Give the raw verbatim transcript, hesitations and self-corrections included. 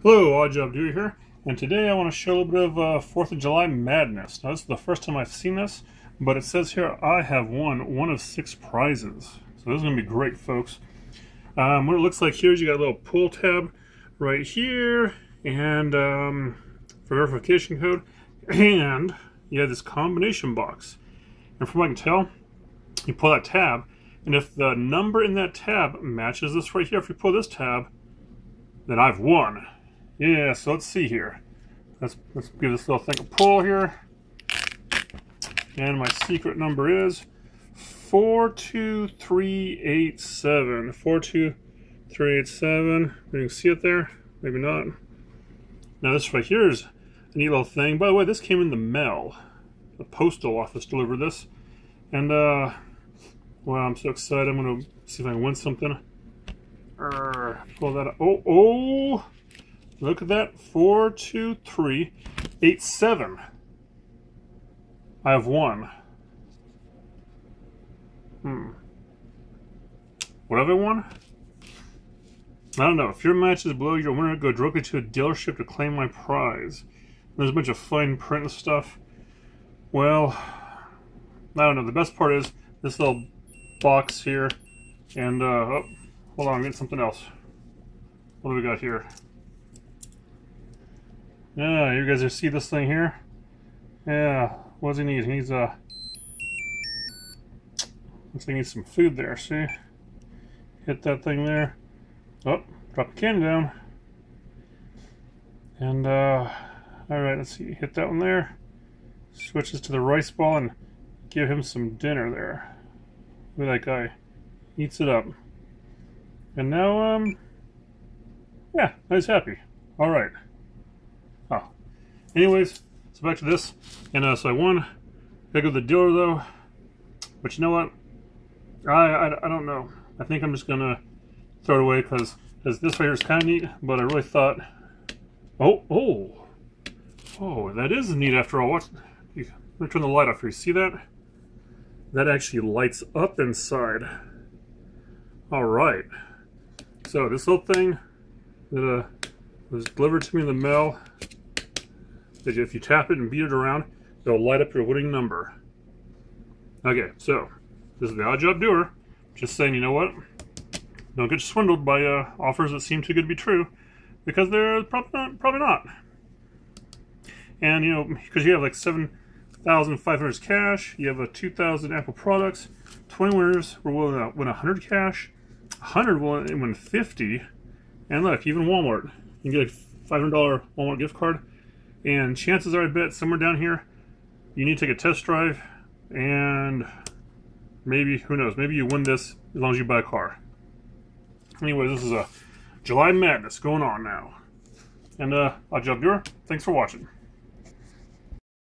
Hello, Odd Job Doer here, and today I want to show a little bit of uh, fourth of July madness. Now, this is the first time I've seen this, but it says here I have won one of six prizes. So this is going to be great, folks. Um, what it looks like here is you got a little pull tab right here, and um, for verification code, and you have this combination box. And from what I can tell, you pull that tab, and if the number in that tab matches this right here, if you pull this tab, then I've won. Yeah, so let's see here. Let's let's give this little thing a pull here. And my secret number is four two three eight seven. four two three eight seven. You can see it there? Maybe not. Now this right here is a neat little thing. By the way, this came in the mail. The postal office delivered this. And uh wow, I'm so excited. I'm gonna see if I can win something. Urgh, pull that up. Oh, oh! Look at that. Four, two, three, eight, seven. I have won. Hmm. What have I won? I don't know. If your match is below your winner, go directly to a dealership to claim my prize. There's a bunch of fine print and stuff. Well, I don't know. The best part is this little box here. And, uh, oh, hold on. I'm getting something else. What do we got here? Yeah, you guys see this thing here? Yeah, what does he need? He needs a... Uh, looks like he needs some food there, see? Hit that thing there. Oh, drop the can down. And, uh, alright, let's see. Hit that one there. Switches to the rice ball and give him some dinner there. Look at that guy. Eats it up. And now, um, yeah, he's happy. Alright. Oh. Anyways, so back to this. And uh, so I won. Gotta go to the dealer though. But you know what? I, I, I don't know. I think I'm just gonna throw it away because this right here is kind of neat. But I really thought, oh, oh, oh, that is neat after all. Watch. Let me turn the light off here. You see that? That actually lights up inside. All right. So this little thing that uh, was delivered to me in the mail. That if you tap it and beat it around, it'll light up your winning number. Okay, so this is the Odd Job Doer. Just saying, you know what? Don't get swindled by uh, offers that seem too good to be true, because they're probably not. Probably not. And you know, because you have like seven thousand five hundred cash, you have a two thousand Apple products. Twenty winners will win win a hundred cash. A hundred will win fifty. And look, even Walmart, you can get a five hundred dollar Walmart gift card. And chances are, I bet, somewhere down here, you need to take a test drive, and maybe, who knows, maybe you win this as long as you buy a car. Anyway, this is a July madness going on now. And, uh, Odd Job Doer, thanks for watching.